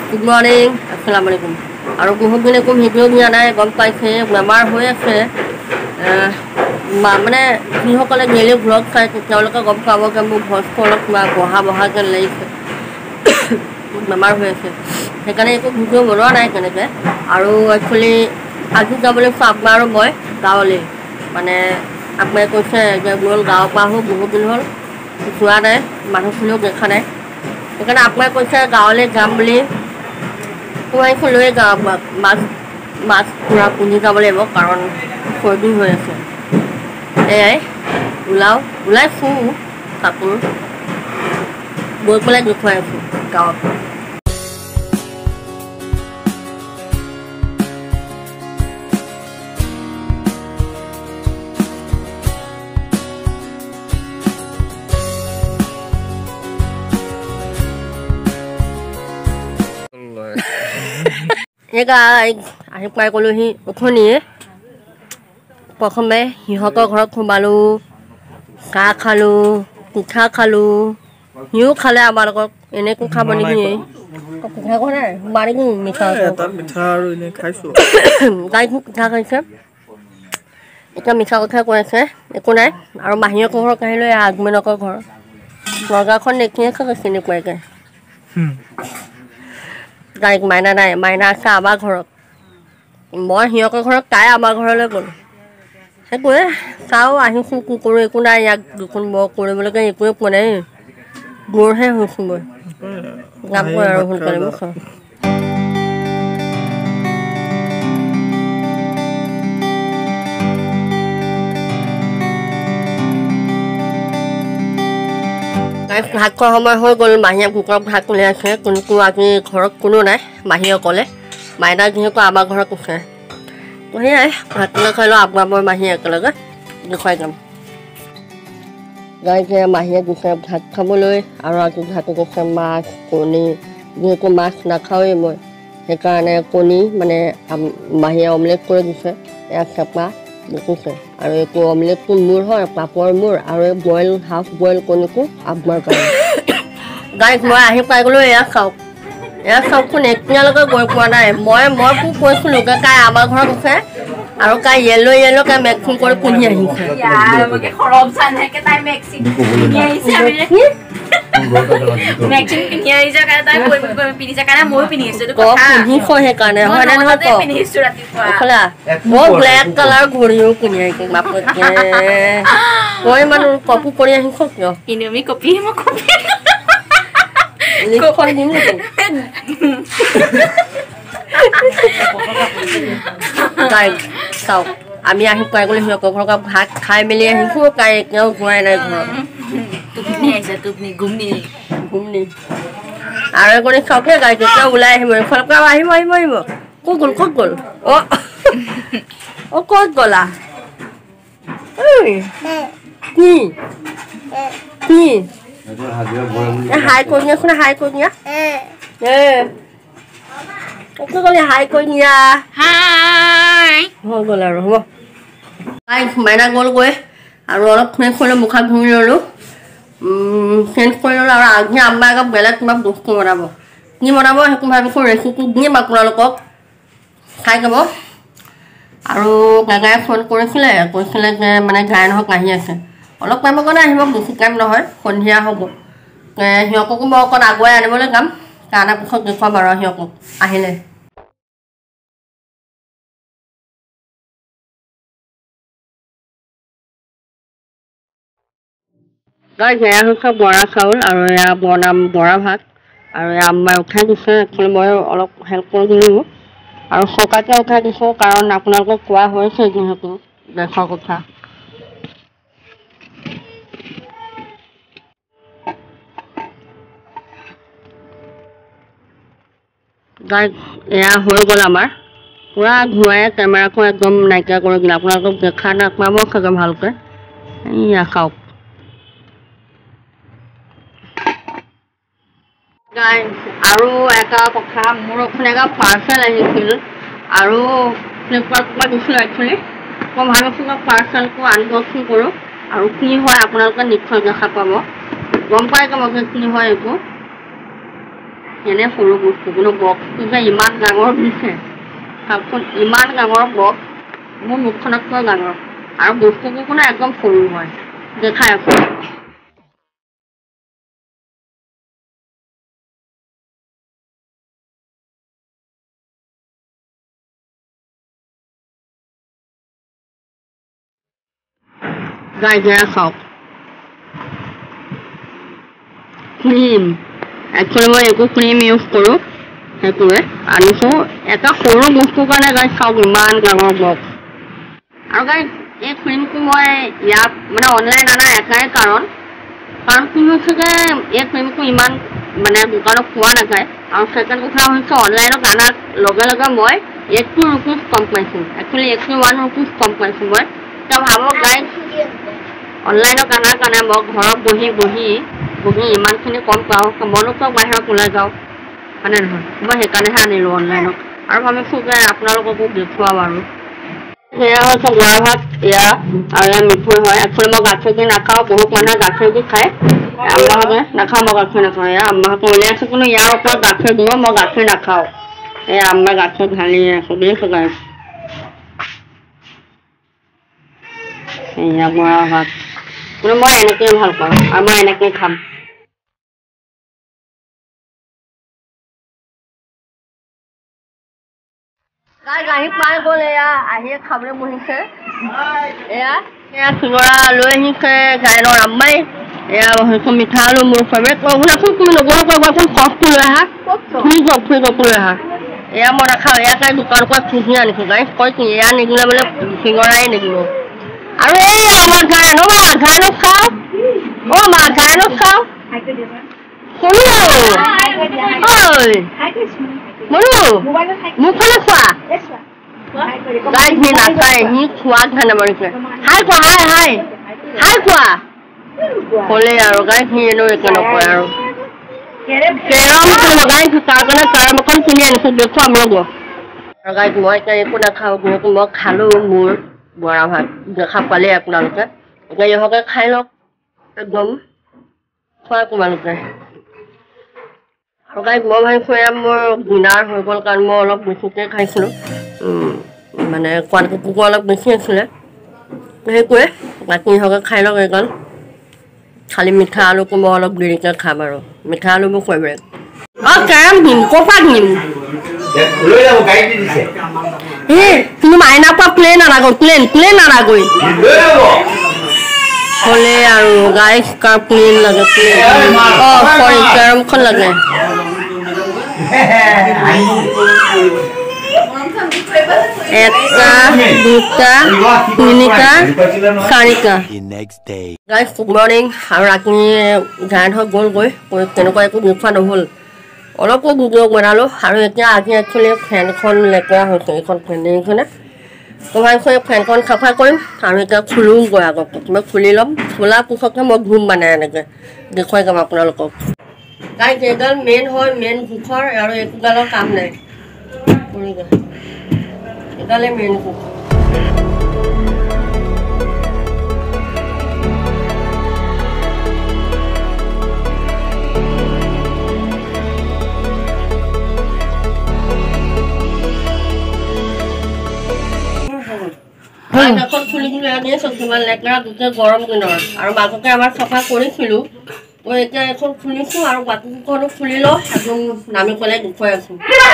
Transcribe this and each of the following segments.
Good morning, Assalamualaikum. আৰু বহুত দিনে কোন ভিডিঅ' দিয়া নাই গম পাইছে বেমাৰ হৈ আছে মানে যিসকলে ডেইলি ব্লগ চাই তেওঁলোকে গম পাব যে মোৰ ভইচটো অলপ বহা যেন লাগিছে বেমাৰ হৈ আছে সেইকাৰণে একো ভিডিঅ' বনোৱা নাই তেনেকৈ আৰু একচুৱেলি আজি যাবলৈ আপোনাৰ আৰু মই গাঁৱলৈ মানে আপোনাক কৈছে যে মোৰ গাঁৱৰ পৰা আহোঁ বহুত দিন হ'ল যোৱা নাই মানুহখিনিও দেখা নাই সেইকাৰণে আপোনাক কৈছে গাঁৱলৈ যাম বুলি কোৱাইখন লৈ যাওঁ আপোনাক মাছ পূৰা পুঁজি যাব লাগিব কাৰণ চৰ্দি হৈ আছে এয়াই ওলাইছোঁ কাপোৰ গৈ পেলাই দেখুৱাই আছোঁ গাঁৱত আহি পাই গ'লোহি উঠনিয়ে প্ৰথমে সিহঁতৰ ঘৰত সোমালোঁ চাহ খালোঁ পিঠা খালোঁ সিও খালে আমাৰ লগত এনেকো খাব নেকি পিঠা খোৱা নাই মাৰিকো মিঠা গাড়ীত পিঠা খাইছে এতিয়া মিঠা কথা কৈ আছে একো নাই আৰু মাহীয়েকৰ ঘৰত আহিলৈ আগমেনকৰ ঘৰ নগাঁওখন দেখিয়ে চাগে চিনি পোৱাকৈ গাড়ীত মাইনা নাই মাইনা আছে আমাৰ ঘৰত মই সিহঁতৰ ঘৰত তাই আমাৰ ঘৰলৈ গ'ল সেইটোৱে চাওঁ আহিছোঁ কি কৰোঁ একো নাই ইয়াক দুখন মই কৰিবলৈকে একোৱে পোৱা নাই দূৰহে হৈছোঁ মই যামগৈ আৰু সোনকালে মোক চাওঁ ভাত খোৱাৰ সময় হৈ গ'ল মাহীয়ে কুকুৰক ভাত উলিয়াইছে কিন্তু আজি ঘৰত কোনো নাই মাহী অকলে মাইনা যিহেতু আমাৰ ঘৰত আছে সেয়াই ভাত খাই লওঁ আপোনাৰ মই মাহী একেলগে দেখুৱাই যাম গাইছে মাহীয়ে দিছে ভাত খাবলৈ আৰু আজি ভাত কৈছে মাছ কণী যিহেতু মাছ নাখাওঁৱেই মই সেইকাৰণে কণী মানে মাহীয়ে অমলেট কৰি দিছে এয়া চেপা দেখিছে আৰু এইটো অমলেটটো মোৰ হয় পাপৰ মোৰ আৰু এই বইল হাফ বইল কণীটো আপোনাৰ কাৰণে গাইক মই আহি পাই গ'লোঁ এয়া চাওকচোন এতিয়ালৈকে গৈ পোৱা নাই মই কৈছিলোঁ যে কাই আমাৰ ঘৰত আছে আৰু কাই য়েল্ল' কাই মেক্সিং কৰি পিন্ধি আহিছে সেইকাৰণে হয়নে নহয় মই ব্লেক কালাৰ ঘূৰিও কিনি আহিছো বাপকে মই মানুহ কপি কৰি আহিছ কিয় কপি চাওক আমি আহি পাই গ'লো সিহঁতৰ ঘৰত ভাত খাই মেলি আহিছোঁ তাই এতিয়াও যোৱাই নাই ঘৰত আৰু এগৰাকী চাওকে গাড়ী কেতিয়াও ওলাই আহিব এইফালৰ পৰা আহিব ক'ত গ'ল ক'ত গ'লা কি হাই কৰি নিয়াচোন হাই কৰি নিয়া হাই কৰি নিয়া হৈ গ'ল আৰু হ'ব মাইনা গ'লগৈ আৰু অলপ ফ্ৰেছ কৰিলোঁ মুখা ঘূৰি ল'লোঁ চেঞ্জ কৰি ল'লোঁ আৰু আজি আমাৰ আগত বেলেগ কিবা বস্তু বনাব কি বনাব সেইটো ভাবিছোঁ ৰেচিপি দিম আপোনালোকক চাই যাব আৰু গাগাই ফোন কৈছিলে যে মানে গায়নহঁত আহি আছে অলপ টাইমৰ কাৰণে আহিব বেছি টাইম নহয় সন্ধিয়া হ'ব সিহঁতকো মই অকণ আগুৱাই আনিবলৈ যাম তাৰ পিছত দেখুৱাম আৰু সিহঁতক আহিলে এয়া হৈছে বৰা চাউল আৰু এয়া বনাম বৰা ভাত আৰু এয়া আম্মাই উঠাই দিছে একচুৱেলি মই অলপ হেল্প কৰি দিলোঁ আৰু চৌকাতে উঠাই দিছোঁ কাৰণ আপোনালোকক কোৱা হৈছে যিহেতু গেছৰ কথা এয়া হৈ গ'ল আমাৰ পূৰা ধুৱাই কেমেৰাখন একদম নাইকিয়া কৰি দিলে আপোনালোকক দেখা নাপাব চাগে ভালকৈ এয়া চাওক আৰু এটা কথা মোৰ অকণ এটা পাৰ্চেল আহিছিল আৰু ফ্লিপকাৰ্টৰ পৰা দিছিলোঁ একচুৱেলি মই ভাবিছোঁ পাৰ্চেলটো আনবক্সিং কৰোঁ আৰু কি হয় আপোনালোকে নিশ্চয় দেখা পাব গম পাই যাব যে কি হয় এইটো এনে সৰু বস্তু কিন্তু বক্সটো যে ইমান ডাঙৰ দিছে ভাবচোন ইমান ডাঙৰ বক্স মোৰ মুখখনতকৈ ডাঙৰ আৰু বস্তুবোৰ কোনো একদম সৰু হয় দেখাই আছো গাইজ এয়া চাওক ক্ৰীম একচুৱেলি মই একো ক্ৰীম ইউজ কৰোঁ সেইটোৱে আনিছোঁ এটা সৰু বস্তুৰ কাৰণে গাইজ চাওক ইমান ডাঙৰ বক্স আৰু গাইজ এই ক্ৰীমটো মই ইয়াত মানে অনলাইন অনা এটাই কাৰণ কি হৈছে যে এই ক্ৰীমটো ইমান মানে দোকানত পোৱা নাযায় আৰু ছেকেণ্ড কথা হৈছে অনলাইনত অনাৰ লগে লগে মই 80 rupees কম পাইছোঁ একচুৱেলি 81 rupees কম পাইছোঁ মই এতিয়া ভাবক গাইজ অনলাইনত অনাৰ কাৰণে মই ঘৰত বহি ইমানখিনি কম পাওঁ মনো চব বাহিৰত ওলাই যাওঁ হয়নে নহয় মই সেইকাৰণেহে আনিলোঁ অনলাইনত আৰু ভাবিছোঁ যে আপোনালোককো দেখুৱাম আৰু এয়া হৈছে গুড়া ভাত এয়া আৰু এয়া মিঠৈ হয় একচুৱেলি মই গাখীৰ দি নাখাওঁ বহুত মানুহে গাখীৰ দি খায় আম্মাহঁতে নাখাওঁ মই গাখীৰ নাখাওঁ এয়া আম্মাহঁতে উলিয়াইছোঁ কিন্তু ইয়াৰ ওপৰত গাখীৰ দিব মই গাখীৰ নাখাওঁ এয়া আম্মাই গাখীৰ ঢালি আছোঁ দেখিছোঁ গাইজ এয়া গুড়া ভাত কিন্তু মই এনেকৈয়ে ভাল পাওঁ আৰু মই এনেকৈয়ে খাম আহি পাই গ'ল এয়া আহি খাবলৈ বহিছে এয়া চিঙৰা লৈ আহিছে গাইনৰ আম্মাই এয়া হৈছে মিঠা আলু মোৰ ফেভৰেট শুনাচোন তুমি নগৰ কৰিবাচোন কফটো লৈ আহা ফ্ৰিজত লৈ আহা এয়া মই নাখাওঁ এয়া তাই দোকানৰ পৰা ফ্ৰিজি আনিছোঁ গাইজ কয় কি এয়া নিদিলে বোলে চিঙৰাই নিদিব আৰু এই আমাৰ গাইন খাওঁ মা গাইনত খাওঁ শুনো ঐ মনো মুখখনে খোৱা গাইজ সি নাখায় সি খোৱাত ধানে মাৰিছে হাই খোৱা হাই খোৱা ক'লে আৰু গাইজ সি এনেও একো নকয় আৰু কেৰমটো লগাইছোঁ তাৰ কাৰণে কেৰম এখন কিনি আনিছোঁ দেখুৱাম ৰ'ব আৰু গাইজ মই এতিয়া একো নাখাওঁ যিহেতু মই খালোঁ মোৰ বৰা ভাত দেখা পালে আপোনালোকে এতিয়া ইহঁতে খাই লওক একদম খোৱা তোমালোকে আৰু গাইজ মই ভাবিছোঁ এয়া মোৰ ডিনাৰ হৈ গ'ল কাৰণ মই অলপ বেছিকৈ খাইছিলোঁ মানে কোৱাণ্টিটিটো অলপ বেছি আছিলে সেইটোৱে বাকী ইহঁতে খাই লওক এইকণ খালি মিঠা আলুটো মই অলপ দেৰিকৈ খাম আৰু মিঠা আলু মোৰ ফেভৰেট কেৰম দিম ক'ৰপৰা দিম তুমি মাইনাৰ পৰা প্লেন আনাগৈ প্লেন আনাগৈ হ'লে আৰু গাইজ কাৰ প্লেন লাগে চৰি কেৰমখন লাগে এটা দুটা তিনিটা চাৰিটা গাইজ গুড মৰ্ণিং আৰু ৰাতি গায়ন হৈ গ'লগৈ তেনেকুৱা একো দেখুওৱা নহ'ল অলপো ভিডিঅ' বনালোঁ আৰু এতিয়া আজি একচুৱেলি ফেনখন লেতেৰা হৈছে এইখন ফেন দেখিছেনে মই ভাবিছোঁ এই ফেনখন চাফা কৰিম আৰু এতিয়া খুলোঁগৈ আগতে মই খুলি ল'ম খোলাৰ পিছতহে মই ঘূম মানে এনেকৈ দেখুৱাই যাম আপোনালোকক গাইজ এইডাল মেইন হয় মেইন জোখৰ আৰু এইটোডালৰ কাম নাই এইডালে মেইন জোখ এখন খুলি খুলি আনিছোঁ কিমান লেতেৰা গোটেই গৰম দিনৰ আৰু মাজতে আমাৰ চাফা কৰিছিলোঁ মই এতিয়া এখন খুলিছোঁ আৰু বাকীখনো খুলি লওঁ একদম নামি পেলাই দেখুৱাই আছোঁ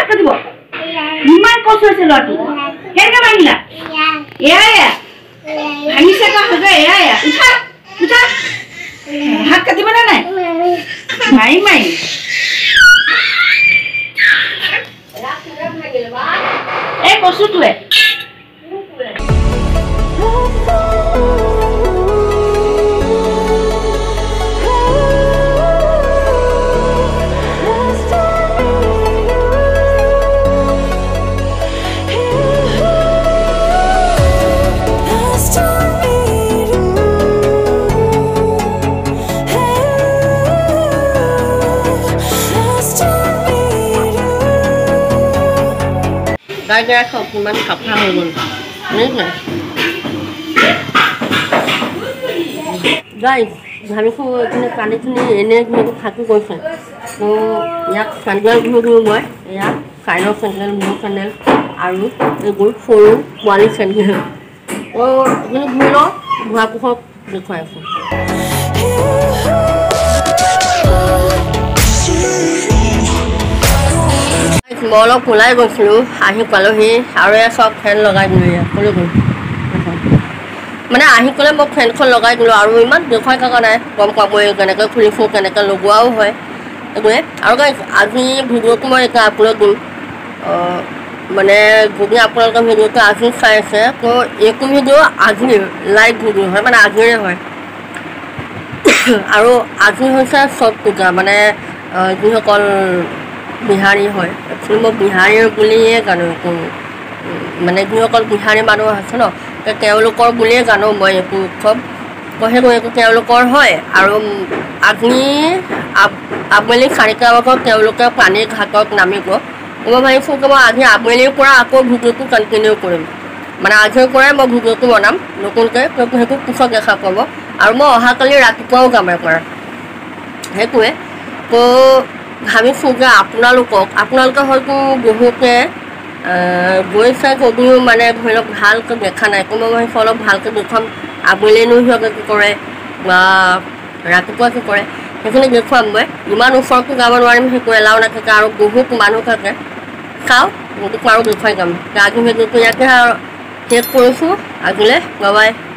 হাত কাটিব নে নাই মাৰি মাৰি এই কচুটোৱে গাইজ চব কিমান চাফা হৈ গ'ল বুজিছে গাইজ ভাবিছোঁ এইখিনি পানীখিনি এনেই থাকি গৈছে আকৌ ইয়াত চেণ্ডেল ধুই দিওঁ মই ইয়াত চাইনৰ চেণ্ডেল মোৰ চেণ্ডেল আৰু এইবোৰ সৰু পোৱালি চেণ্ডেল এইখিনি ধুই লওঁ ধোৱা পোখক দেখুৱাই আছোঁ মই অলপ ওলাই গৈছিলোঁ আহি পালোহি আৰু এয়া চব ফেন লগাই দিলোঁ ইয়াত ক'লৈ গ'ল মানে আহি ক'লে মই ফেনখন লগাই দিলোঁ আৰু ইমান দেখুৱাই থকা নাই গম পাবই কেনেকৈ খুলিছোঁ কেনেকৈ লগোৱাও হয় এইবোৰে আৰু আজি ভিডিঅ'টো মই এতিয়া আপলোড দিম মানে যদি আপোনালোকে ভিডিঅ'টো আজি চাই আছে তো এইটো ভিডিঅ' আজিৰ লাইভ ভিডিঅ' হয় মানে আজিৰে হয় আৰু আজি হৈছে ছট পূজা মানে যিসকল বিহাৰী হয় একচুৱেলি মই বিহাৰীৰ বুলিয়ে জানো এইটো মানে যিসকল বিহাৰী মানুহ আছে ন তেওঁলোকৰ বুলিয়ে জানো মই এইটো উৎসৱ সেইটো এইটো তেওঁলোকৰ হয় আৰু আজি আবেলি 4টা বজাত তেওঁলোকে পানীৰ ঘাটত নামিব মই ভাবিছোঁ যে মই আজি আবেলিৰ পৰা আকৌ ভিডিঅ'টো কণ্টিনিউ কৰিম মানে আজিৰ পৰাই মই ভিডিঅ'টো বনাম নতুনকৈ সেইটো পিছত দেখা পাব আৰু মই অহাকালি ৰাতিপুৱাও যাম এবাৰ সেইটোৱে তো ভাবিছোঁ যে আপোনালোকে হয়তো বহুতে গৈছে যদিও মানে ধৰি লওক ভালকৈ দেখা নাই মই ভাবিছোঁ অলপ ভালকৈ দেখুৱাম আবেলিনো সিহঁতে কি কৰে বা ৰাতিপুৱা কি কৰে সেইখিনি দেখুৱাম মই ইমান ওচৰতো যাব নোৱাৰিম সেইটো এলাও নাথাকে আৰু বহুত মানুহ থাকে চাওঁ গতিকে আৰু দেখুৱাই যাম আজি ভিডিঅ'টো ইয়াতে শেষ কৰিছোঁ আজিলৈ বাই বাই